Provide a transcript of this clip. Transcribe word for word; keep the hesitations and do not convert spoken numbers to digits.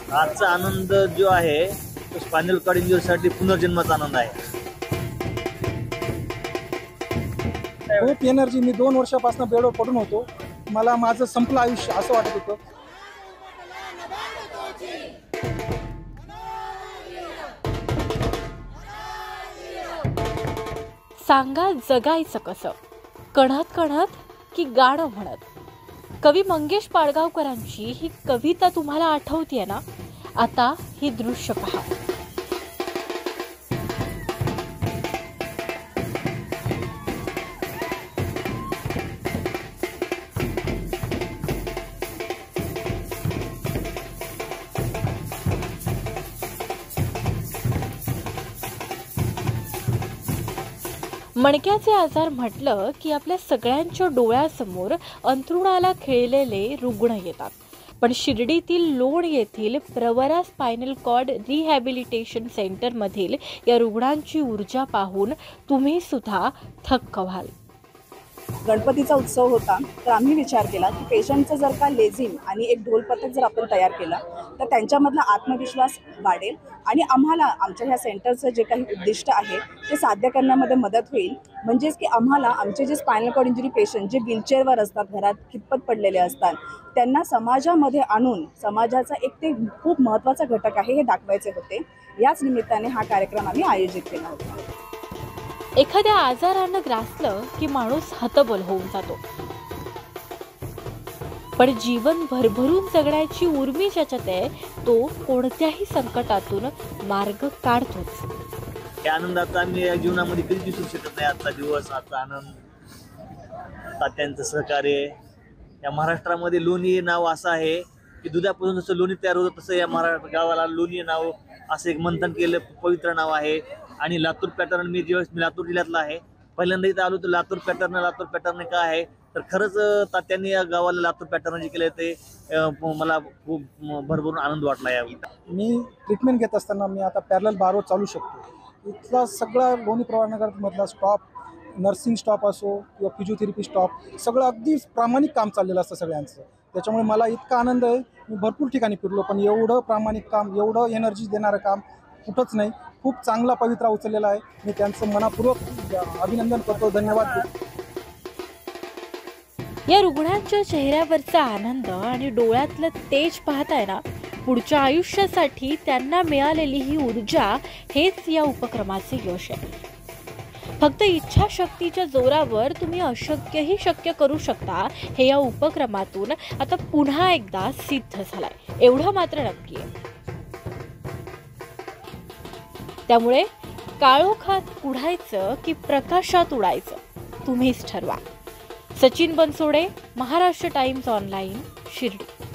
आजचा आनंद जो आहे तो स्पायनल कॉर्ड इंजुरीसाठी पुनर्जन्माचा आनंद आहे. खूप एनर्जी. मी दोन वर्षापासून बेडवर पडून होतो. मला माझं संपलं आयुष्य असं वाटत होतं. सांगा जगायचं कसं, कणत कणत की गाणं म्हणत. कवी मंगेश पाडगावकरांची ही कविता तुम्हाला आठवतीये ना? आता ही दृश्य पहा. मणक्याचे आजार म्हटलं की आपल्या सगळ्यांच्या डोळ्यासमोर अंथरुणाला खिळलेले रुग्ण येतात. पण शिर्डीतील लोण येथील प्रवरा स्पायनल कॉर्ड रिहॅबिलिटेशन सेंटरमधील या रुग्णांची ऊर्जा पाहून तुम्ही सुद्धा थक्क व्हाल. गणपतीचा उत्सव होता, तर आम्ही विचार केला की पेशंटचं जर का लेझिम आणि एक ढोलपथक जर आपण तयार केला तर त्यांच्यामधला आत्मविश्वास वाढेल आणि आम्हाला आमच्या ह्या सेंटरचं जे काही उद्दिष्ट आहे ते साध्य करण्यामध्ये मदत होईल. म्हणजेच की आम्हाला आमचे जे स्पायनल कॉर्ड इंजुरी पेशंट जे व्हीलचेअरवर असतात, घरात खितपत पडलेले असतात, त्यांना समाजामध्ये आणून समाजाचा एक ते खूप महत्त्वाचा घटक आहे हे दाखवायचे होते. याच निमित्ताने हा कार्यक्रम आम्ही आयोजित केला होता. एखाद्या आजारानं ग्रासलं की माणूस हतबल होऊन जातो, पण जीवन भरभरून जगण्याची उर्मी ज्याच्यात आहे तो कोणत्याही संकटातून मार्ग काढतोच. या आनंदाचा आम्ही या जीवनामध्ये कधीच विसरू शकत नाही. आजचा दिवस, आजचा आनंद, तात्यांचं सहकार्य. या महाराष्ट्रामध्ये लोणी नाव असं आहे की दुधापासून जसं लोणी तयार होतं तसं या महाराष्ट्र गावाला लोणी नाव असं एक मंथन केलं पवित्र नाव आहे. आणि लातूर पॅटर्न, मी ज्यावेळेस मी लातूर जिल्ह्यातला आहे, पहिल्यांदा इथं आलो तर लातूर पॅटर्न लातूर पॅटर्न काय आहे तर खरंच तात्यांनी या गावाला लातूर पॅटर्न जे केलं ते मला खूप भरभरून आनंद वाटला. या मी ट्रीटमेंट घेत असताना मी आता पॅरलल बारवर चालू शकतो. इथला सगळा लोणी प्रवारनगरमधला स्टॉप, नर्सिंग स्टॉप असो किंवा फिजिओथेरपी स्टॉप, सगळं अगदी प्रामाणिक काम चाललेलं असतं सगळ्यांचं. त्याच्यामुळे मला इतका आनंद आहे. मी भरपूर ठिकाणी फिरलो पण एवढं प्रामाणिक काम, एवढं एनर्जी देणारं काम कुठंच नाही. खूप चांगला पवित्रा उचललेला आहे. मी त्यांचं मनापूर्वक अभिनंदन करतो, धन्यवाद देतो. या रुग्णांच्या चेहऱ्यावरचा आनंद आणि डोळ्यातलं तेज पाहताय ना, पुढच्या आयुष्यासाठी त्यांना मिळालेली ही ऊर्जा हेच या उपक्रमाचे यश आहे. फक्त इच्छाशक्तीच्या जोरावर तुम्ही अशक्यही शक्य करू शकता हे या उपक्रमातून आता पुन्हा एकदा सिद्ध झालंय, एवढं मात्र नक्की आहे. त्यामुळे काळोखात उडायचं की प्रकाशात उडायचं तुम्हीच ठरवा. Sachin Bansode, Maharashtra Times online, Shirdi.